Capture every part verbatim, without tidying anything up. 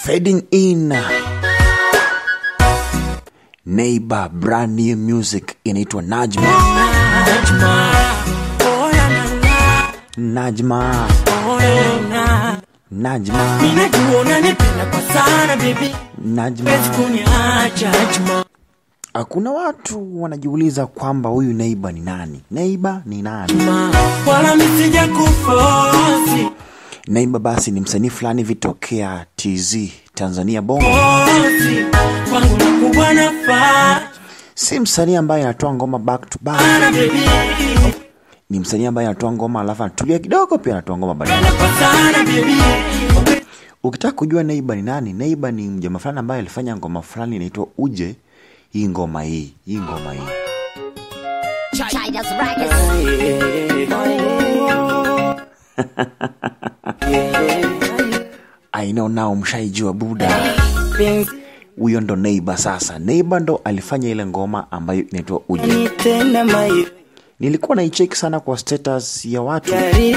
Fading in. Neighbor, brand new music inaitwa Najma. Najma. Najma. Najma. Ninajua unanipenda kwa sana baby. Najma. Najma. Hakuna watu wanajiuliza kwamba huyu Neighbor ni nani? Neighbor ni nani? Wala msija kufosi. Neighbor basi ni msanii fulani vitokea T Z Tanzania Bongo. Wangu nakubwa nafaa. Si msanii ambaye anatoa ngoma back to back. Ni msanii ambaye anatoa ngoma alafu anatulia kidogo pia anatoa ngoma baadaye. Ukitaka kujua Neighbor ni nani? Neighbor ni mjamaa fulani ambaye alifanya ngoma fulani inaitwa Uje. Hii ngoma hii, hii ngoma hii. I know now mshaijua buda. Huyo ndo Neighbor sasa. Neighbor ndo alifanya ile ngoma ambayo inaitwa Uje. Nilikuwa naicheki sana kwa status ya watu.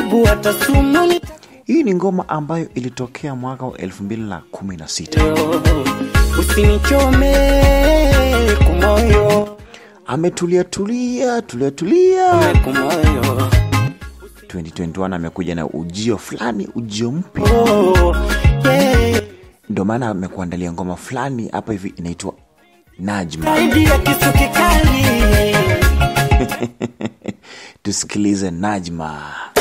Hii ni ngoma ambayo ilitokea mwaka wa elfu mbili na kumi na sita. Usinichome kumoyo. Ametulia tulia, tulia tulia. Kumoyo. twenty twenty-one amekuja na ujio fulani, ujio mpya. Oh, yeah. Ndio maana amekuandalia ngoma fulani hapa hivi inaitwa Najma. Idea kisu kikali. Tusikilize Najma.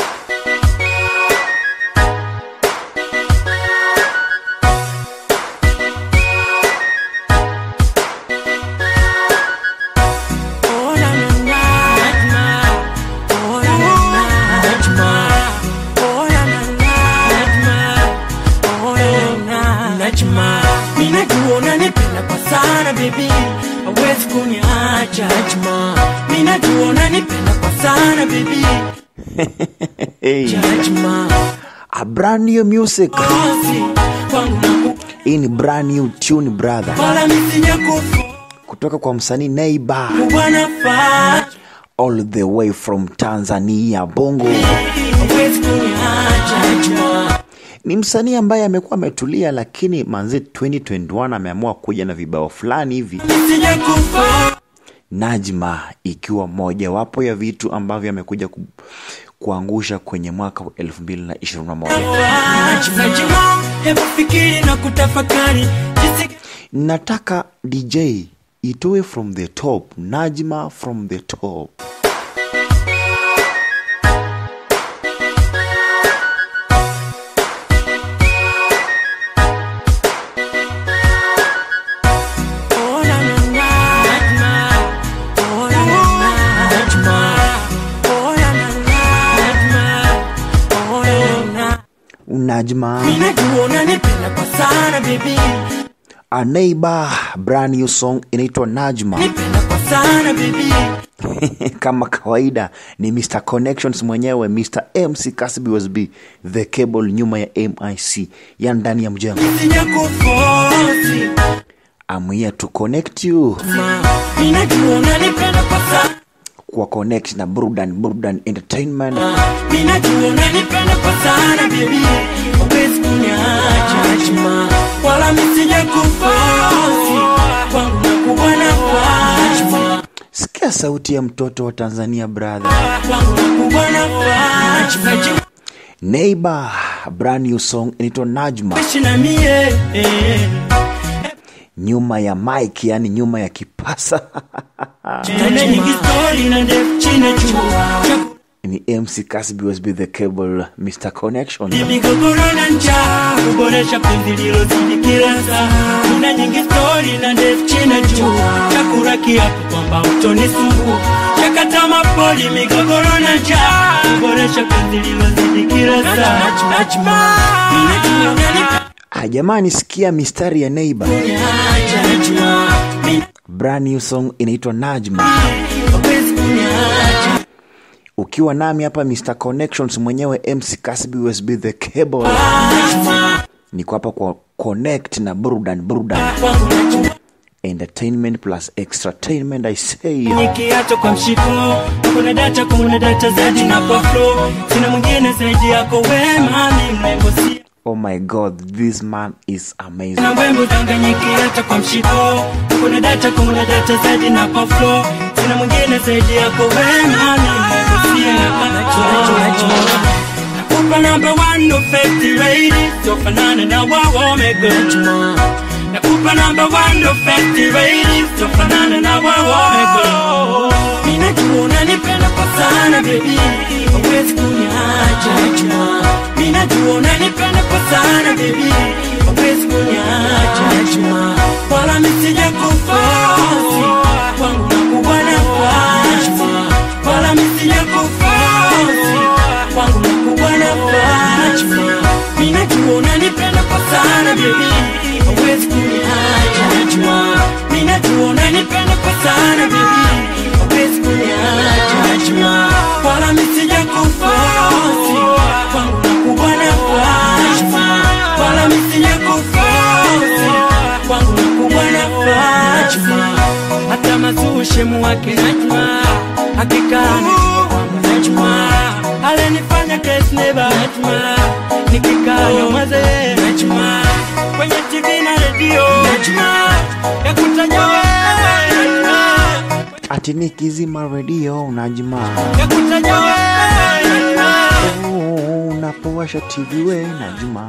Ninajua unanipenda kwa sana baby. Hawezi kuniacha Najma. Ninajua unanipenda kwa sana baby. Najma. A brand new music. Hii ni brand new tune brother. Wala msija kufu. Kutoka kwa msanii Neighbor. Kubanafaa. All the way from Tanzania Bongo. Hawezi kuniacha Najma. Ni msanii ambaye amekuwa ametulia lakini manze twenty twenty-one ameamua kuja na vibao fulani hivi. Najma ikiwa moja wapo ya vitu ambavyo amekuja ku, kuangusha kwenye mwaka wa elfu mbili na ishirini na moja. Najma, hebu fikiri na kutafakari. Nataka D J itoe from the top. Najma from the top. Najma. Ninajua unanipenda kwa sana baby. A Neighbor brand new song inaitwa Najma. Nipenda kwa sana baby. Kama kawaida ni Mister Connections mwenyewe, Mister M C Kasbi was B, the cable nyuma ya M I C ya ndani ya mjengo. Sija kufosi. I'm here to connect you. Ninajua unanipenda kwa sana. Kwa connect na Burdan Burdan Entertainment. Ninajua unanipenda kwa sana baby. Hawezi kuniacha Najma. Wala msija kufosi. Wangu nakubwa nafaa. Sikia sauti ya mtoto wa Tanzania brother. Wangu nakubwa nafaa. Neighbor brand new song inaitwa Najma. Shina mie. Nyuma ya mic, yani nyuma ya kipasa. Tuna nyingi story na ndefu chini juu. Ni M C Kasbi was be the cable, Mister Connection. Migogoro na njaa, kuboresha penzi lilozidi kila saa. Tuna nyingi story na ndefu chini juu. Chakula kiapo kwamba utonisumbua. Chakata mapoli, migogoro na njaa, kuboresha penzi lilozidi kila saa. Najma, ninajua unanipenda. Ah, jamani sikia mistari ya Neighbor. Brand new song inaitwa Najma. Ukiwa nami hapa Mister Connections mwenyewe M C Kasbi U S B the cable. Niko hapa kwa connect na Burdan Burdan. Entertainment plus extratainment I say. Nikiacho kwa mshiko, kuna data kuna data zaidi na kwa flow. Sina mwingine zaidi yako wema, mimi mrembo si. Oh my God, this man is amazing. Na wembo danganyiki hata kwa mshiko. Kuna data kuna data zaidi na kwa flow. Sina mwingine zaidi yako wema ni mekusia na kanacho. Nakupa number one no fifty rated. So fanana na wawo megachuma. Nakupa number one no fifty rated. So fanana na wawo megachuma. Minajua unanipenda kwa sana baby. Hawezi kuniacha chuma. Minajua unanipenda kwa sana baby. Hawezi kuniacha chuma. Wala misija kufosi. Kwangu nakuwa nafasi. Wala misija kufosi. Kwangu nakuwa nafasi. Minajua unanipenda kwa sana baby. Hawezi kuniacha chuma. Minajua unanipenda kwa sana baby. Hawezi kuniacha chuma. Wala misija kufosi. Kwangu nakuwa nafasi. Wala misija kufosi. Kwangu nakuwa nafasi. Hata mazushe muwake najua. Hakika najua kwangu najua. Ale nifanya case never najua. Nikikaa nyamaze najua. Kwenye T V na radio najua. Ya kutaja wewe najua. Ati nikizima radio unajima. Ya kutaja wewe najua. Oh, unapowasha T V we najuma.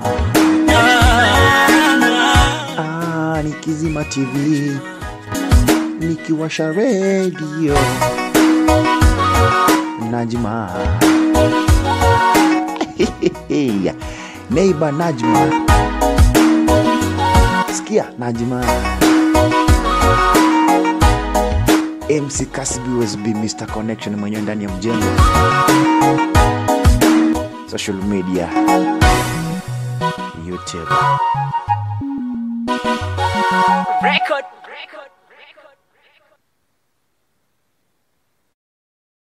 Ah, nikizima T V, nikiwasha radio najima. Neighbor Najma. Sikia Najma. M C Kasibi U S B Mister Connection mwenye ndani ya mjengo. Social media, YouTube. Record.